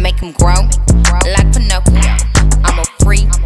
make him grow like Pinocchio. I'm a freak,